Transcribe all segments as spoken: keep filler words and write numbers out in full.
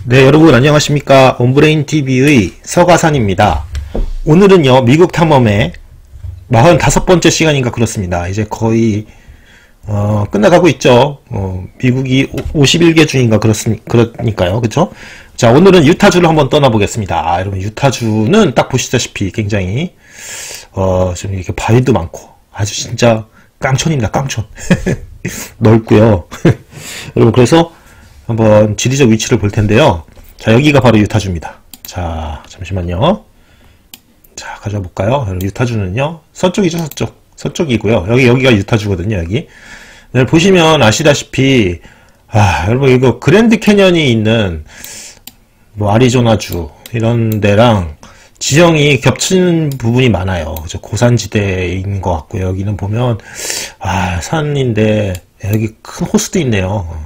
네, 여러분 안녕하십니까. 온브레인티비의 서가산입니다. 오늘은요, 미국 탐험의 사십오 번째 시간인가 그렇습니다. 이제 거의 어, 끝나가고 있죠. 어, 미국이 오십일 개 주인가 그렇습니, 그러니까요. 그쵸? 자, 오늘은 유타주를 한번 떠나보겠습니다. 아, 여러분, 유타주는 딱 보시다시피 굉장히 어, 좀 이렇게 바위도 많고 아주 진짜 깡촌입니다. 깡촌. 넓고요. 여러분, 그래서 한번 지리적 위치를 볼 텐데요. 자, 여기가 바로 유타주입니다. 자, 잠시만요. 자, 가져와 볼까요? 유타주는요, 서쪽이죠, 서쪽. 서쪽이고요. 여기, 여기가 유타주거든요, 여기. 네, 보시면 아시다시피, 아, 여러분, 이거 그랜드 캐년이 있는, 뭐, 아리조나주, 이런 데랑 지형이 겹치는 부분이 많아요. 그죠? 고산지대인 것 같고요. 여기는 보면, 아, 산인데, 여기 큰 호수도 있네요.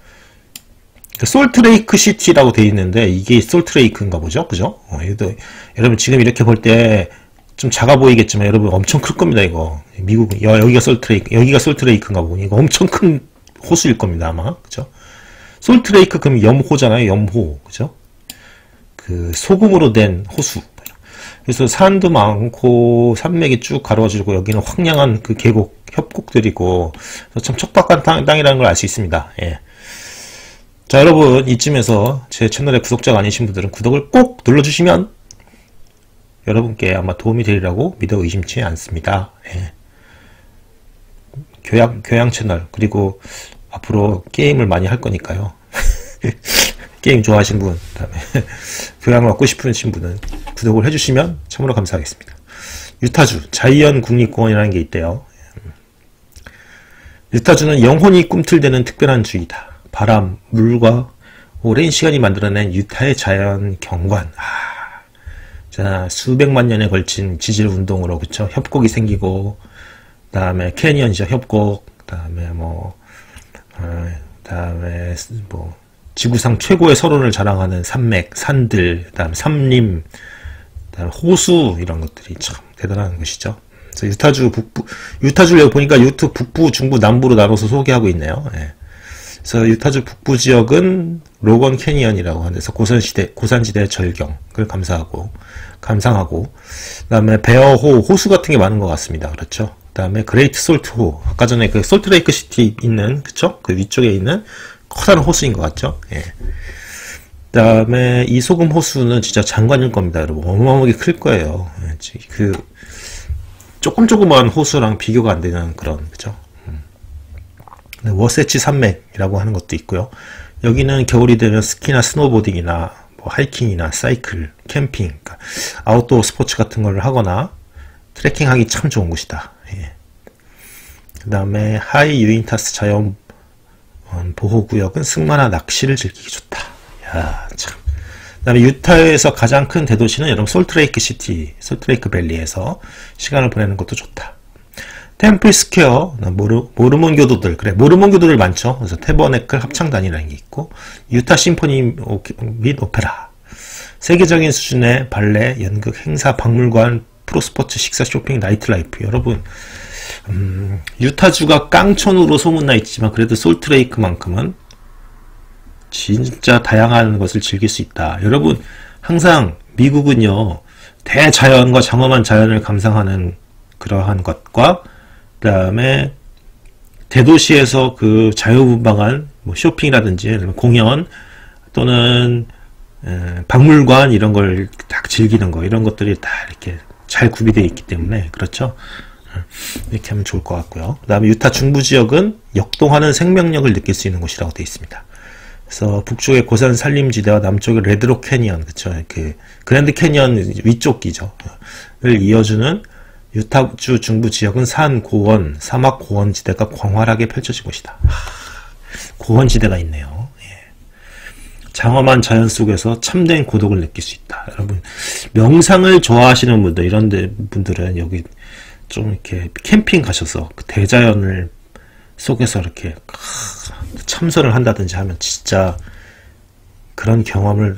솔트레이크 시티라고 되어 있는데 이게 솔트레이크인가 보죠, 그죠? 어, 얘도, 여러분 지금 이렇게 볼 때 좀 작아 보이겠지만 여러분 엄청 클 겁니다. 이거 미국 여, 여기가 솔트레이크, 여기가 솔트레이크인가 보니 이거 엄청 큰 호수일 겁니다 아마, 그죠? 솔트레이크 그럼 염호잖아요, 염호, 그죠? 그 소금으로 된 호수. 그래서 산도 많고 산맥이 쭉 가로지르고 여기는 황량한 그 계곡 협곡들이고 참 척박한 땅, 땅이라는 걸 알 수 있습니다. 예. 자, 여러분 이쯤에서 제 채널의 구독자가 아니신 분들은 구독을 꼭 눌러주시면 여러분께 아마 도움이 되리라고 믿어 의심치 않습니다. 예. 교양, 교양 채널, 그리고 앞으로 게임을 많이 할 거니까요. 게임 좋아하시는 분, 그다음에 교양을 얻고 싶으신 분은 구독을 해주시면 참으로 감사하겠습니다. 유타주 자이언 국립공원이라는 게 있대요. 유타주는 영혼이 꿈틀대는 특별한 주이다. 바람, 물과 오랜 시간이 만들어낸 유타의 자연 경관. 아, 자, 수백만 년에 걸친 지질 운동으로, 그쵸? 협곡이 생기고, 그 다음에 캐니언이죠, 협곡. 그 다음에 뭐, 어, 그 다음에 뭐, 지구상 최고의 서론을 자랑하는 산맥, 산들, 그 다음에 삼림, 그 다음에 호수, 이런 것들이 참 대단한 것이죠. 그래서 유타주 북부, 유타주를 여기 보니까 유타 북부, 중부, 남부로 나눠서 소개하고 있네요. 예. 그래서 유타주 북부 지역은 로건 캐니언이라고 하는 데서 고산시대, 고산지대의 절경을 감사하고, 감상하고, 그 다음에 베어호, 호수 같은 게 많은 것 같습니다. 그렇죠? 그 다음에 그레이트 솔트호, 아까 전에 그 솔트레이크 시티 있는, 그쵸? 그 위쪽에 있는 커다란 호수인 것 같죠? 예. 그 다음에 이 소금 호수는 진짜 장관일 겁니다, 여러분. 어마어마하게 클 거예요. 예, 그, 조금 조그만 호수랑 비교가 안 되는 그런, 그죠? 워세치 산맥이라고 하는 것도 있고요. 여기는 겨울이 되면 스키나 스노보딩이나 뭐 하이킹이나 사이클, 캠핑, 그러니까 아웃도어 스포츠 같은 걸 하거나 트레킹하기 참 좋은 곳이다. 예. 그 다음에 하이 유인타스 자연 보호구역은 승마나 낚시를 즐기기 좋다. 야, 참. 그 다음에 유타에서 가장 큰 대도시는 여러분 솔트레이크 시티, 솔트레이크 밸리에서 시간을 보내는 것도 좋다. 템플 스퀘어, 모르, 모르몬 교도들, 그래, 모르몬 교도들 많죠. 그래서 테버네클 합창단이라는 게 있고, 유타 심포니 및 오페라, 세계적인 수준의 발레, 연극, 행사, 박물관, 프로스포츠, 식사, 쇼핑, 나이트라이프. 여러분, 음, 유타주가 깡촌으로 소문나 있지만, 그래도 솔트레이크만큼은 진짜 다양한 것을 즐길 수 있다. 여러분, 항상 미국은요, 대자연과 장엄한 자연을 감상하는 그러한 것과, 그 다음에 대도시에서 그 자유분방한 뭐 쇼핑이라든지 공연 또는 에, 박물관 이런 걸 딱 즐기는 거, 이런 것들이 다 이렇게 잘 구비되어 있기 때문에, 그렇죠? 이렇게 하면 좋을 것 같고요. 그 다음에 유타 중부 지역은 역동하는 생명력을 느낄 수 있는 곳이라고 되어 있습니다. 그래서 북쪽의 고산 산림지대와 남쪽의 레드록 캐니언, 그쵸? 그 그랜드 캐니언 위쪽이죠. 를 이어주는 유타주 중부 지역은 산, 고원, 사막 고원지대가 광활하게 펼쳐진 곳이다. 하, 고원지대가 있네요. 예. 장엄한 자연 속에서 참된 고독을 느낄 수 있다. 여러분, 명상을 좋아하시는 분들, 이런 데 분들은 여기 좀 이렇게 캠핑 가셔서 그 대자연을 속에서 이렇게 참선을 한다든지 하면 진짜 그런 경험을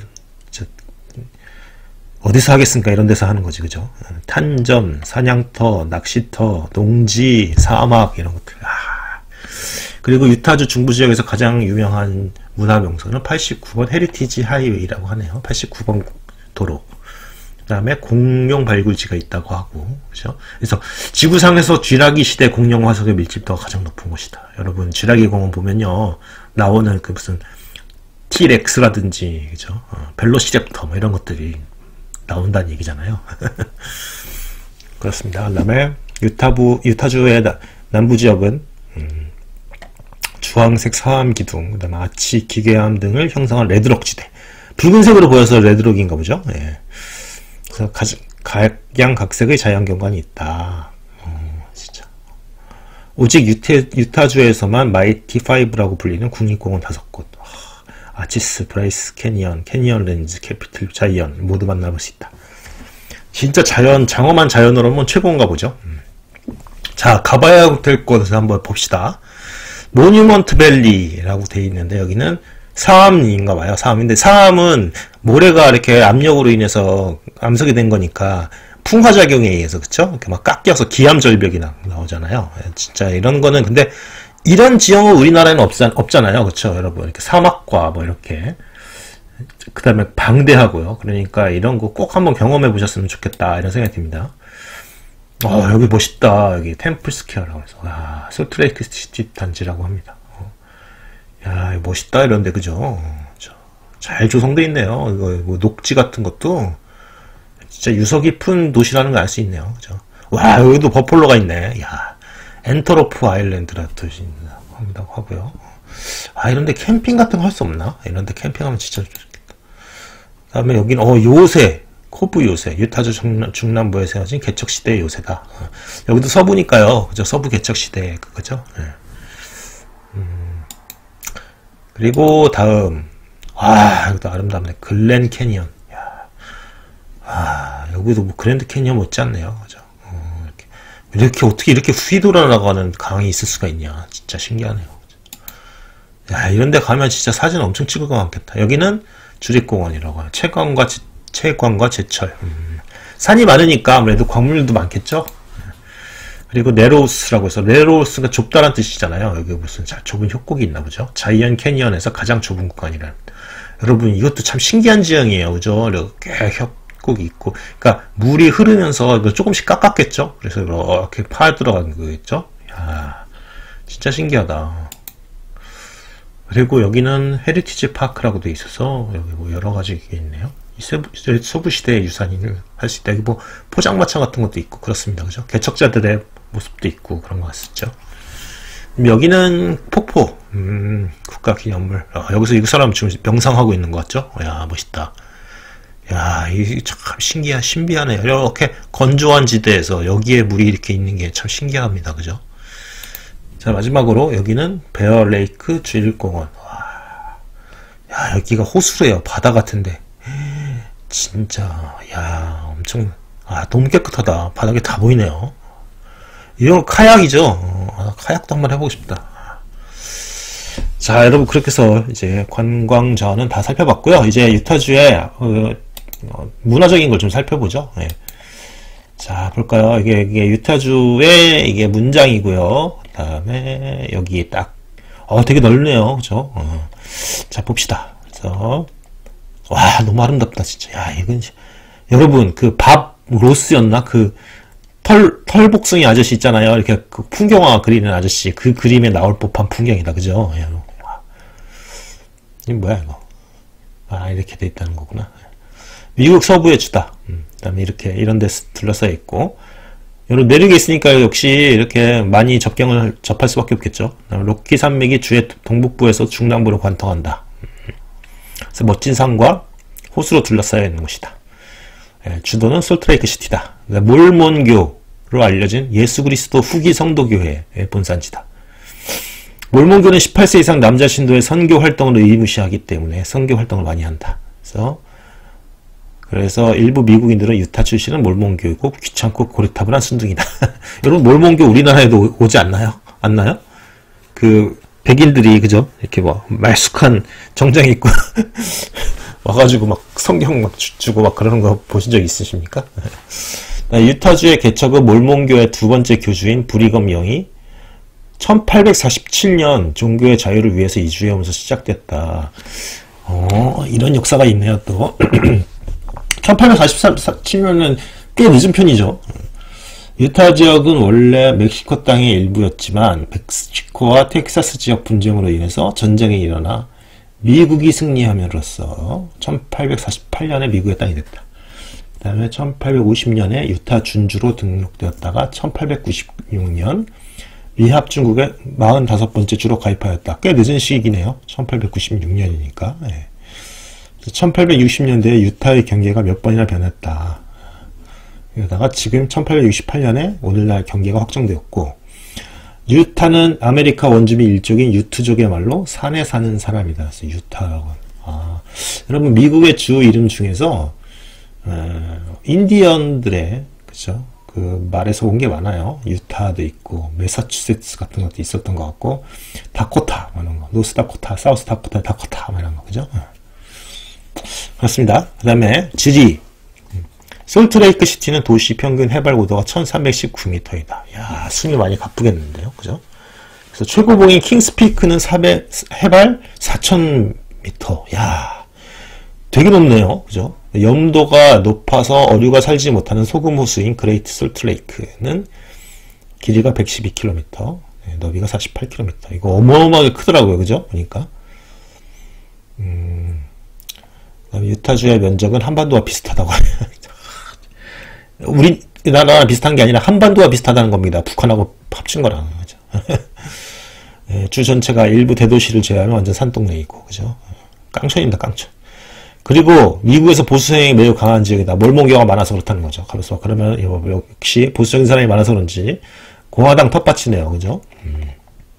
어디서 하겠습니까? 이런 데서 하는 거지, 그죠? 탄점, 사냥터, 낚시터, 농지, 사막, 이런 것들. 아, 그리고 유타주 중부 지역에서 가장 유명한 문화 명소는 팔십구 번 헤리티지 하이웨이라고 하네요. 팔십구 번 도로. 그 다음에 공룡 발굴지가 있다고 하고, 그죠? 그래서 지구상에서 쥐라기 시대 공룡 화석의 밀집도가 가장 높은 곳이다. 여러분, 쥐라기 공원 보면요, 나오는 그 무슨 티렉스라든지, 그죠? 어, 벨로시랩터 뭐 이런 것들이 나온다는 얘기잖아요. 그렇습니다. 그 다음에 유타부, 유타주의 나, 남부 지역은 음, 주황색 사암 기둥, 그 다음에 아치 기계암 등을 형성한 레드록 지대. 붉은색으로 보여서 레드록인가 보죠. 예. 그래서 각양각색의 자연경관이 있다. 어, 진짜. 오직 유태, 유타주에서만 마이티 파이브라고 불리는 국립공원 다섯 곳. 아, 아치스, 브라이스 캐니언, 캐니언 렌즈, 캐피틀 자이언 모두 만나볼 수 있다. 진짜 자연, 장엄한 자연으로 하면 최고인가 보죠. 음. 자, 가봐야 될 곳을 한번 봅시다. 모뉴먼트 밸리라고 되어 있는데 여기는 사암인가 봐요. 사암인데 사암은 모래가 이렇게 압력으로 인해서 암석이 된 거니까 풍화작용에 의해서, 그쵸? 이렇게 막 깎여서 기암절벽이 나, 나오잖아요. 진짜 이런 거는, 근데 이런 지형은 우리나라에는 없잖, 없잖아요. 그쵸? 여러분. 이렇게 사막과 뭐 이렇게. 그 다음에 방대하고요. 그러니까 이런 거 꼭 한번 경험해 보셨으면 좋겠다. 이런 생각이 듭니다. 어, 여기 멋있다. 여기 템플 스퀘어라고 해서. 아, 솔트레이크 시티 단지라고 합니다. 어. 야, 멋있다. 이런데, 그죠? 잘 조성되어 있네요. 이거 뭐 녹지 같은 것도 진짜 유서 깊은 도시라는 걸 알 수 있네요. 그죠? 와, 여기도 버폴로가 있네. 야, 엔터로프 아일랜드라는 도시입니다. 하고요. 아, 이런데 캠핑 같은 거 할 수 없나? 이런데 캠핑하면 진짜 좋겠다. 그 다음에 여긴, 어, 요새, 코브 요새, 유타주 중남, 중남부에 세워진 개척시대의 요새다. 어, 여기도 서부니까요. 그죠? 서부 개척시대, 그거죠? 네. 음, 그리고 다음, 와, 여기도 아름답네. 글렌 캐니언. 야, 아, 여기도 뭐 그랜드 캐니언 못지않네요. 그죠? 어, 이렇게, 이렇게 어떻게 이렇게 휘돌아 나가는 강이 있을 수가 있냐. 진짜 신기하네요. 야, 이런 데 가면 진짜 사진 엄청 찍을 것 같겠다. 여기는 주립공원이라고 해요. 채광과, 제, 채광과 제철. 음. 산이 많으니까 아무래도 광물도 많겠죠? 그리고 네로우스라고 해서, 네로우스가 좁다란 뜻이잖아요. 여기 무슨 좁은 협곡이 있나 보죠? 자이언 캐니언에서 가장 좁은 구간이라는. 여러분, 이것도 참 신기한 지형이에요. 그죠? 이렇게 협곡이 있고. 그러니까 물이 흐르면서 조금씩 깎았겠죠? 그래서 이렇게 파 들어간 거겠죠? 야, 진짜 신기하다. 그리고 여기는 헤리티지 파크라고 돼 있어서 여기 뭐 여러 가지 게 있네요. 이 서부 시대의 유산을 할 수 있다. 여기 뭐 포장마차 같은 것도 있고 그렇습니다. 그죠? 개척자들의 모습도 있고 그런 것 같죠. 여기는 폭포, 음, 국가기념물. 아, 여기서 이 사람 지금 명상하고 있는 것 같죠? 야, 멋있다. 야, 이 참 신기한, 신비하네요. 이렇게 건조한 지대에서 여기에 물이 이렇게 있는 게 참 신기합니다. 그죠? 자, 마지막으로 여기는 베어레이크 주일공원. 와, 야, 여기가 호수래요. 바다 같은데. 진짜, 야, 엄청, 아, 너무 깨끗하다. 바닥에 다 보이네요. 이런 카약이죠. 어, 아, 카약도 한번 해보고 싶다. 자, 여러분, 그렇게 해서 이제 관광 자원은 다 살펴봤고요. 이제 유타주의 어, 어, 문화적인 걸 좀 살펴보죠. 예. 자, 볼까요? 이게, 이게 유타주의 이게 문장이고요. 그 다음에 여기 딱, 어, 되게 넓네요. 그죠? 어. 자, 봅시다. 그래서, 와, 너무 아름답다, 진짜. 야, 이건, 여러분, 그 밥 로스였나? 그 털, 털복숭이 아저씨 있잖아요. 이렇게 그 풍경화 그리는 아저씨. 그 그림에 나올 법한 풍경이다. 그죠? 야, 이게 뭐야, 이거? 아, 이렇게 돼 있다는 거구나. 미국 서부의 주다. 음, 그 다음에 이렇게, 이런 데 둘러싸여 있고. 여러분, 내륙에 있으니까 역시 이렇게 많이 접경을 접할 수밖에 없겠죠. 로키 산맥이 주의 동북부에서 중남부로 관통한다. 그래서 멋진 산과 호수로 둘러싸여 있는 곳이다. 예, 주도는 솔트레이크 시티다. 몰몬교로 알려진 예수 그리스도 후기 성도교회의 본산지다. 몰몬교는 십팔 세 이상 남자 신도의 선교 활동을 의무시하기 때문에 선교 활동을 많이 한다. 그래서 그래서 일부 미국인들은 유타 출신은 몰몬교이고 귀찮고 고리타분한 순둥이다. 여러분, 몰몬교 우리나라에도 오지 않나요? 않나요? 그 백인들이, 그죠? 이렇게 뭐 말쑥한 정장 입고 와가지고 막 성경 막 주고 막 그러는 거 보신 적 있으십니까? 유타주의 개척은 몰몬교의 두 번째 교주인 브리검 영이 천팔백사십칠 년 종교의 자유를 위해서 이주해오면서 시작됐다. 어, 이런 역사가 있네요, 또. 천팔백사십칠 년은 꽤 늦은 편이죠. 유타 지역은 원래 멕시코 땅의 일부였지만 멕시코와 텍사스 지역 분쟁으로 인해서 전쟁이 일어나 미국이 승리함으로써 천팔백사십팔 년에 미국의 땅이 됐다. 그 다음에 천팔백오십 년에 유타 준주로 등록되었다가 천팔백구십육 년 미합 중국의 사십오 번째 주로 가입하였다. 꽤 늦은 시기네요. 천팔백구십육 년이니까. 네. 천팔백육십 년대에 유타의 경계가 몇 번이나 변했다. 그러다가 지금 천팔백육십팔 년에 오늘날 경계가 확정되었고, 유타는 아메리카 원주민 일족인 유트족의 말로 산에 사는 사람이다. 그래서 유타라고. 아, 여러분 미국의 주 이름 중에서 어, 인디언들의 그죠? 그 말에서 온 게 많아요. 유타도 있고 매사추세츠 같은 것도 있었던 것 같고 다코타 이런 거, 노스다코타, 사우스다코타, 다코타 이런 거 그죠? 그렇습니다. 그 다음에 지리. 솔트레이크 시티는 도시 평균 해발 고도가 천삼백십구 미터이다. 야, 숨이 많이 가쁘겠는데요. 그죠? 그래서 최고봉인 킹스피크는 사백, 해발 사천 미터. 야, 되게 높네요. 그죠? 염도가 높아서 어류가 살지 못하는 소금 호수인 그레이트 솔트레이크는 길이가 백십이 킬로미터, 너비가 사십팔 킬로미터. 이거 어마어마하게 크더라고요. 그죠? 보니까. 음, 그다음에 유타주의 면적은 한반도와 비슷하다고 해요. 우리나라랑 비슷한 게 아니라 한반도와 비슷하다는 겁니다. 북한하고 합친 거랑. 그죠? 네, 주 전체가 일부 대도시를 제외하면 완전 산동네이고, 그죠? 깡촌입니다, 깡촌. 그리고 미국에서 보수 성향이 매우 강한 지역이다. 몰몬교가 많아서 그렇다는 거죠. 그래서 그러면 역시 보수적인 사람이 많아서 그런지 공화당 텃밭이네요, 그죠? 음.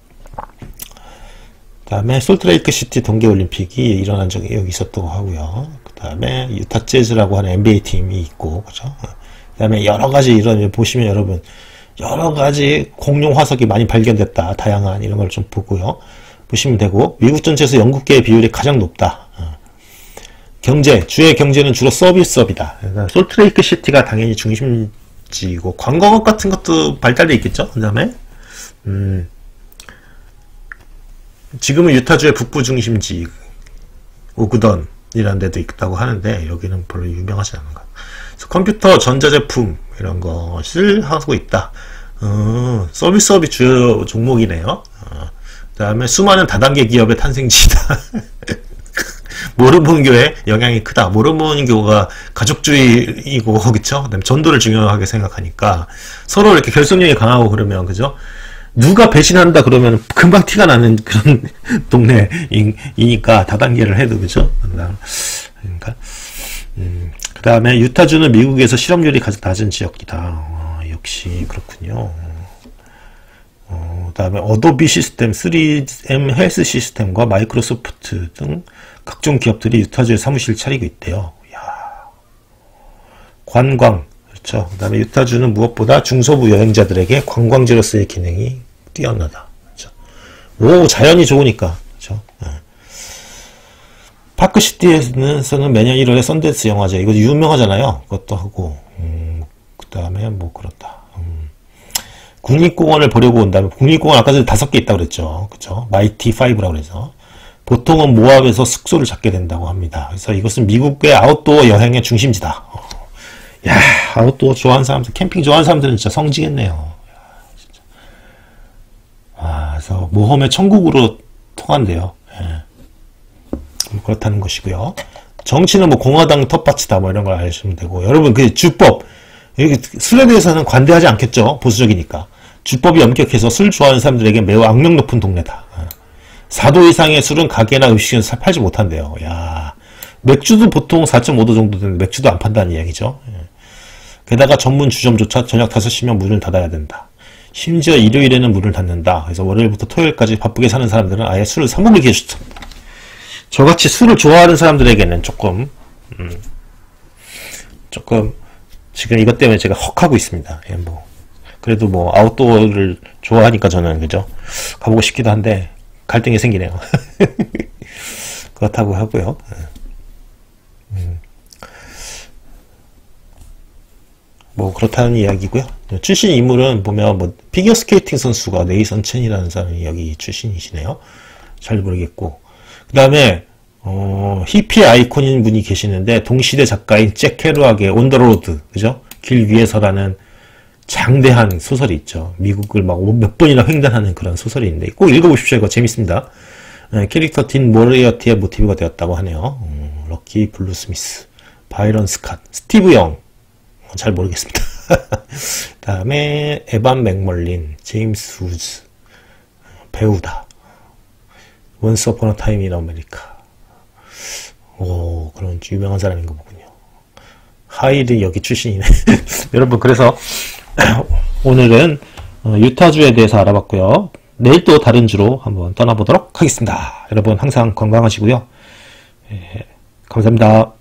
그 다음에 솔트레이크 시티 동계올림픽이 일어난 적이 여기 있었다고 하고요. 그 다음에 유타 재즈라고 하는 엔비에이 팀이 있고, 그죠? 그 다음에 여러 가지 이런, 보시면 여러분, 여러 가지 공룡 화석이 많이 발견됐다. 다양한 이런 걸 좀 보고요. 보시면 되고, 미국 전체에서 영국계의 비율이 가장 높다. 경제, 주의 경제는 주로 서비스업이다. 그러니까 솔트레이크 시티가 당연히 중심지고, 관광업 같은 것도 발달돼 있겠죠? 그 다음에, 음, 지금은 유타주의 북부 중심지, 오그던이라는 데도 있다고 하는데, 여기는 별로 유명하지 않은가. 그래서 컴퓨터, 전자제품, 이런 것을 하고 있다. 어, 서비스업이 주요 종목이네요. 어, 그 다음에 수많은 다단계 기업의 탄생지다. 모르몬교의 영향이 크다. 모르몬교가 가족주의이고, 그쵸? 그다음에 전도를 중요하게 생각하니까 서로 이렇게 결속력이 강하고 그러면, 그죠? 누가 배신한다 그러면 금방 티가 나는 그런 동네이니까 다단계를 해도, 그죠? 그러니까, 음, 그 다음에 유타주는 미국에서 실업률이 가장 낮은 지역이다. 어, 역시 그렇군요. 어, 그 다음에 어도비 시스템, 쓰리엠 헬스 시스템과 마이크로소프트 등 각종 기업들이 유타주에 사무실을 차리고 있대요. 이야. 관광, 그렇죠. 그 다음에 유타주는 무엇보다 중소부 여행자들에게 관광지로서의 기능이 뛰어나다. 그렇죠. 오, 자연이 좋으니까. 그렇죠. 네. 파크시티에서는 매년 일월에 썬댄스 영화제, 이거 유명하잖아요. 그것도 하고, 음, 그 다음에 뭐 그렇다. 음. 국립공원을 보려고 온다면, 국립공원 아까 전에 다섯 개 있다고 그랬죠. 그쵸? 마이티 파이브라고 그래서. 보통은 모압에서 숙소를 잡게 된다고 합니다. 그래서 이것은 미국의 아웃도어 여행의 중심지다. 야, 아웃도어 좋아하는 사람들, 캠핑 좋아하는 사람들은 진짜 성지겠네요. 야, 진짜. 아, 그래서 모험의 천국으로 통한대요. 예. 그렇다는 것이고요. 정치는 뭐 공화당 텃밭이다 뭐 이런 걸 아시면 되고, 여러분 그 주법, 술에 대해서는 관대하지 않겠죠. 보수적이니까. 주법이 엄격해서 술 좋아하는 사람들에게 매우 악명 높은 동네다. 사 도 이상의 술은 가게나 음식점에서 팔지 못한대요. 야, 맥주도 보통 사 점 오 도 정도 되는데 맥주도 안 판다는 이야기죠. 게다가 전문 주점조차 저녁 다섯 시면 문을 닫아야 된다. 심지어 일요일에는 문을 닫는다. 그래서 월요일부터 토요일까지 바쁘게 사는 사람들은 아예 술을 사 먹게 해주죠. 저같이 술을 좋아하는 사람들에게는 조금 음, 조금 지금 이것 때문에 제가 헉하고 있습니다. 예, 뭐 그래도 뭐 아웃도어를 좋아하니까 저는 그죠? 가보고 싶기도 한데 갈등이 생기네요. 그렇다고 하고요. 음. 뭐 그렇다는 이야기고요. 출신 인물은 보면 뭐 피겨스케이팅 선수가 네이선 첸이라는 사람이 여기 출신이시네요. 잘 모르겠고, 그 다음에 어, 히피 아이콘인 분이 계시는데 동시대 작가인 잭 케루악의 온 더 로드, 그죠? 길 위에서라는 장대한 소설이 있죠. 미국을 막 몇 번이나 횡단하는 그런 소설이 있는데 꼭 읽어보십시오. 이거 재밌습니다. 네, 캐릭터 딘 모리어티의 모티브가 되었다고 하네요. 음, 럭키 블루 스미스, 바이런 스캇, 스티브 영, 잘 모르겠습니다. 그 다음에 에반 맥멀린, 제임스 우즈, 배우다. 원스 어폰 어 타임 인 아메리카. 오, 그런 유명한 사람인가 보군요. 하이드 여기 출신이네. 여러분, 그래서 오늘은 유타주에 대해서 알아봤고요. 내일 또 다른 주로 한번 떠나보도록 하겠습니다. 여러분 항상 건강하시고요. 예, 감사합니다.